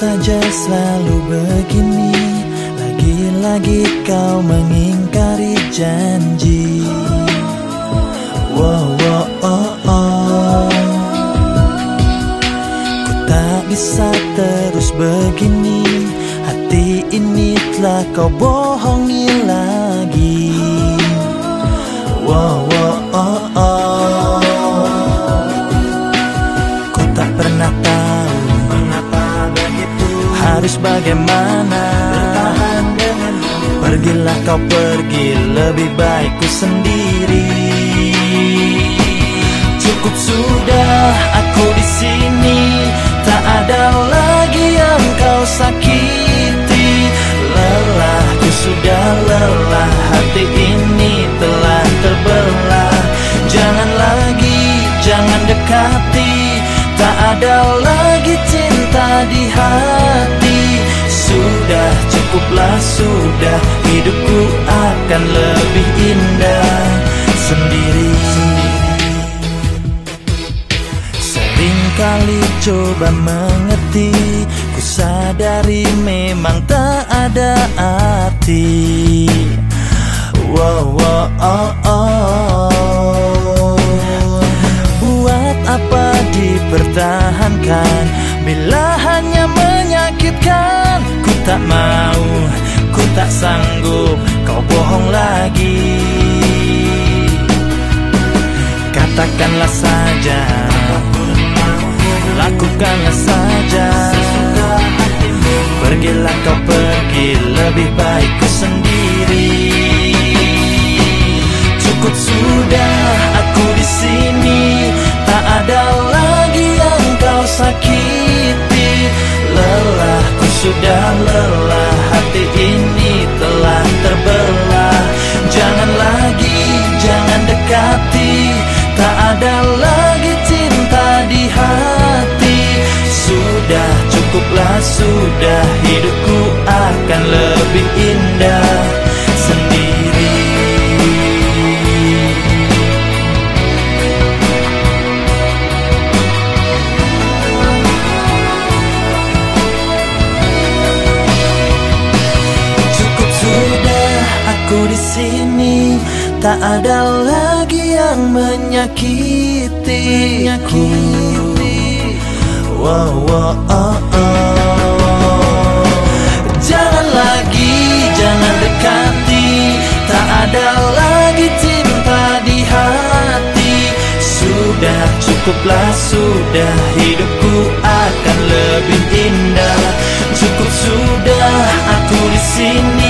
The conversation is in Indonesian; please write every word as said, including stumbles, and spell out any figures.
saja selalu begini, lagi-lagi kau mengingkari janji. Wow, wow, oh, oh. Ku tak bisa terus begini, hati ini telah kau bohongi lagi. Wow, wow, oh, oh. Ku tak pernah tahu mengapa begitu, harus bagaimana bertahan denganmu. Pergilah kau pergi, lebih baik ku sendiri. Cukup sudah aku di sini, tak ada lagi yang kau sakiti. Lelah, ku sudah lelah, hati ini telah terbelah. Jangan lagi, jangan dekati, tak ada lagi cinta di hati. Sudah, cukuplah sudah, hidupku akan lebih indah sendiri. Seringkali coba mengerti, ku sadari memang tak ada arti. Wow, wow, oh, oh. Buat apa dipertahankan bila hanya menyakitkan? Ku tak mau, ku tak sanggup, kau bohong lagi. Katakanlah saja, lakukanlah saja, pergilah kau pergi, lebih baik ku sendiri. Cukup sudah aku di sini, tak ada lagi yang kau sakiti. Lelah, ku sudah lelah, hati ini telah terbelah. Jangan lagi, jangan dekati, tak ada lagi cinta di hati. Sudah, cukuplah sudah, hidupku akan lebih indah sendiri. Cukup sudah aku di sini, tak ada lagi yang menyakiti. Wow, wow, oh, oh. Jangan lagi, jangan dekati, tak ada lagi cinta di hati. Sudah, cukuplah sudah, hidupku akan lebih indah. Cukup sudah aku di sini,